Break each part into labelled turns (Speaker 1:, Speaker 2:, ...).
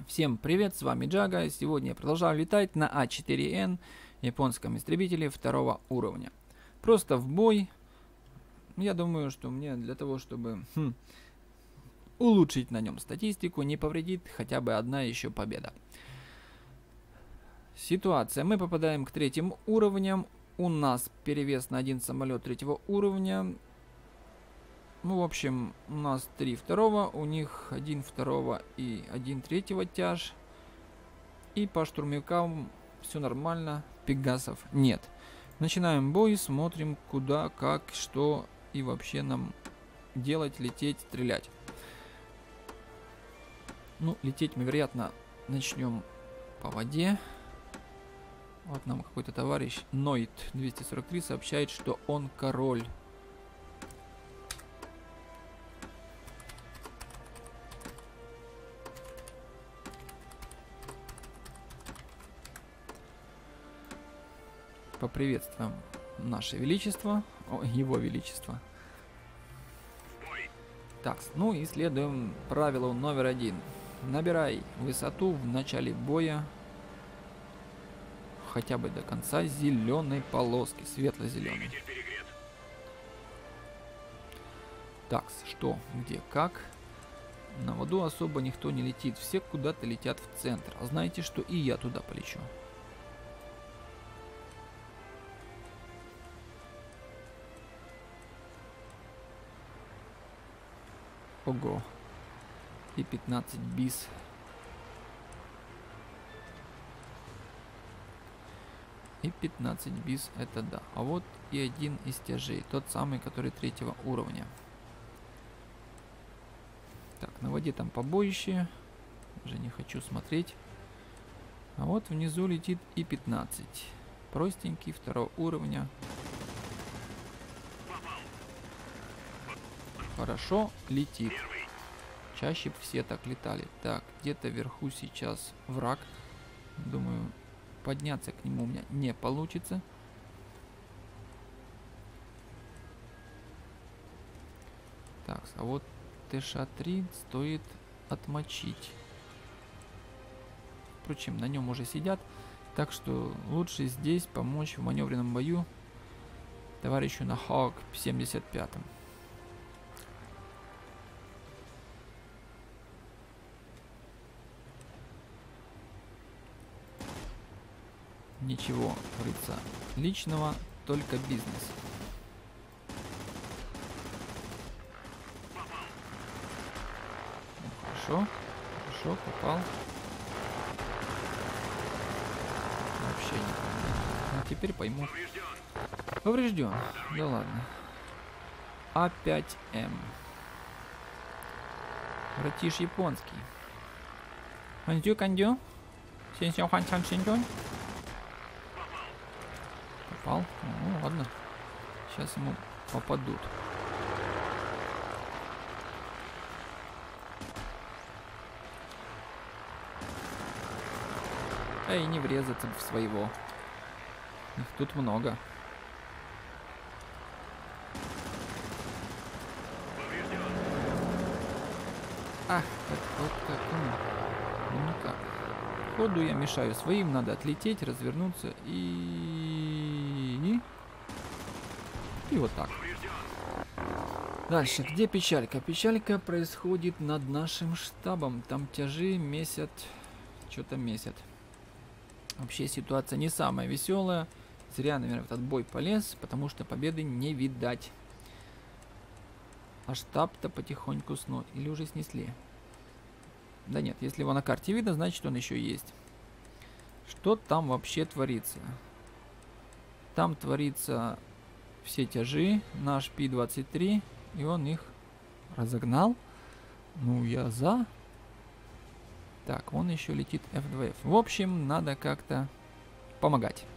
Speaker 1: Всем привет, с вами Джага. Сегодня я продолжаю летать на А4Н, японском истребителе 2 уровня. Просто в бой. Я думаю, что мне для того, чтобы улучшить на нем статистику, не повредит хотя бы одна еще победа. Ситуация. Мы попадаем к 3 уровням. У нас перевес на один самолет 3 уровня. Ну, в общем, у нас 3 второго, у них 1 второго и 1 третьего тяж. И по штурмовикам все нормально, пегасов нет. Начинаем бой, смотрим куда, как, что и вообще нам делать, лететь, стрелять. Ну, лететь мы, вероятно, начнем по воде. Вот нам какой-то товарищ Ноид 243 сообщает, что он король. Поприветствуем наше величество, его величество. Так, ну и следуем правилу номер 1. Набирай высоту в начале боя хотя бы до конца зеленой полоски, светло-зеленой. Так, что, где, как? На воду особо никто не летит, все куда-то летят в центр. А знаете что, и я туда полечу. Ого. И 15 бис. И 15 бис это да. А вот и один из тяжей. Тот самый, который 3 уровня. Так, на воде там побоище. Уже не хочу смотреть. А вот внизу летит и 15. Простенький, 2 уровня. Хорошо летит. Чаще все так летали. Так, где-то вверху сейчас враг. Думаю, подняться к нему у меня не получится. Так, а вот ТШ-3 стоит отмочить. Впрочем, на нем уже сидят. Так что лучше здесь помочь в маневренном бою товарищу на Хаук 75. Ничего, говорится, личного, только бизнес. Ну, хорошо, хорошо, попал. Вообще не понимаю. А теперь пойму. Поврежден. Да ладно. А5М. Братиш японский. Кандю, кандю. Сенсё хан хан сенсё. Попал? Ну ладно. Сейчас ему попадут. Эй, не врезаться в своего. Их тут много. Ах, вот как он. Ну никак. Ходу я мешаю своим, надо отлететь, развернуться и вот так. Дальше, где печалька? Печалька происходит над нашим штабом. Там тяжи месят, что-то месят. Вообще ситуация не самая веселая. Зря, наверное, в этот бой полез, потому что победы не видать. А штаб-то потихоньку снут. Или уже снесли? Да нет, если его на карте видно, значит он еще есть. Что там вообще творится? Там творится все тяжи, наш Пи-23, и он их разогнал. Ну, я за. Так, он еще летит F2F. В общем, надо как-то помогать.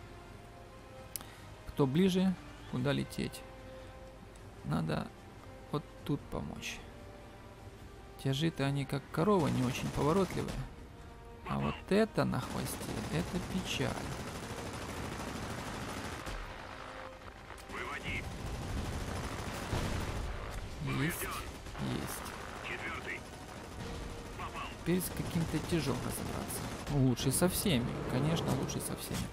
Speaker 1: Кто ближе, куда лететь? Надо вот тут помочь. Тяжи-то они как корова, не очень поворотливые. А вот это на хвосте, это печаль. Есть, есть. теперь с каким-то тяжело разобраться. Лучше со всеми. Конечно, лучше со всеми.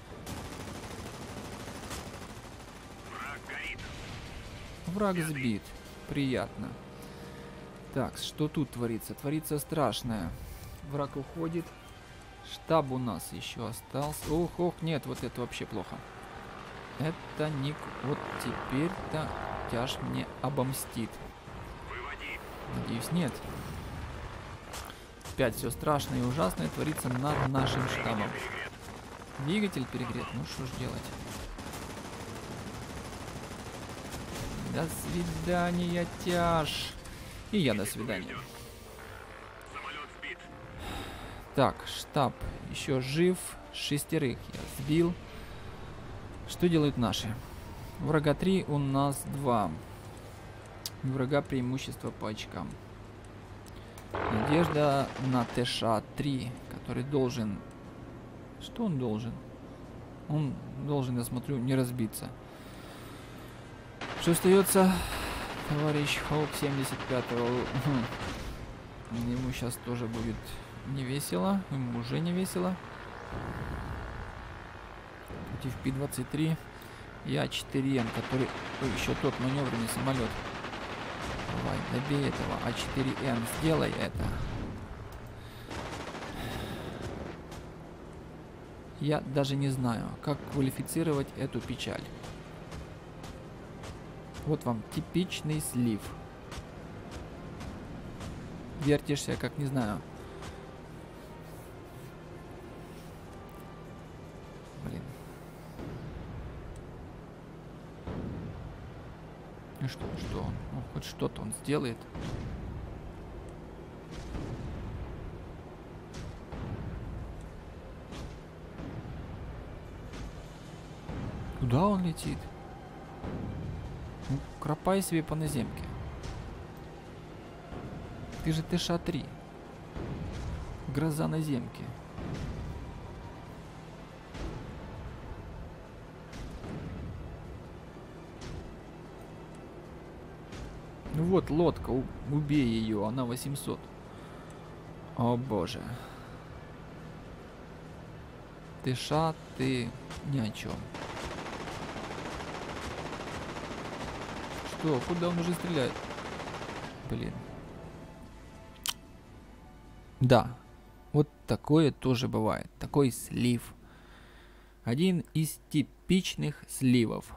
Speaker 1: Враг сбит. Приятно. Так, что тут творится? Творится страшное. Враг уходит. Штаб у нас еще остался. Ох, ох, нет, вот это вообще плохо. Это Ник. Вот теперь-то тяж мне обомстит. Надеюсь, нет. Опять все страшное и ужасное творится над нашим штабом. Двигатель перегрет. Ну что ж делать? До свидания, тяж. И я до свидания. Так, штаб еще жив. 6 я сбил. Что делают наши? Врага 3, у нас 2. У врага преимущество по очкам. Надежда на ТШ-3, который должен... Что он должен? Он должен, я смотрю, не разбиться. Что остается? Товарищ Хоук 75-го. Ему сейчас тоже будет не весело. Ему уже не весело. Против Пи-23. И А4М, который... Ой, еще тот маневренный самолет. Давай, добей этого. А4М, сделай это. Я даже не знаю, как квалифицировать эту печаль. Вот вам типичный слив. Вертишься, как не знаю. Блин. Ну что он? Ну, хоть что-то он сделает. Куда он летит? Ну, кропай себе по наземке. Ты же ТШ-3. Гроза наземки. Ну вот лодка, убей ее, она 800. О боже. ТШ, ты ни о чем. Что, куда он уже стреляет? Блин. Да, вот такое тоже бывает. Такой слив. Один из типичных сливов.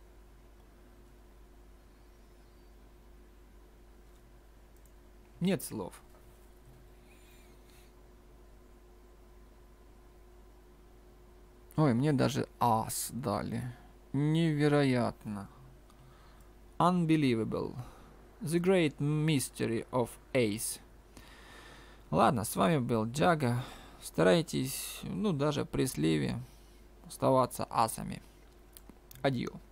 Speaker 1: Нет слов. Ой, мне даже ас дали. Невероятно. Unbelievable. The Great Mystery of Ace. Ладно, с вами был Джага. Старайтесь, ну даже при сливе, оставаться асами. Адью.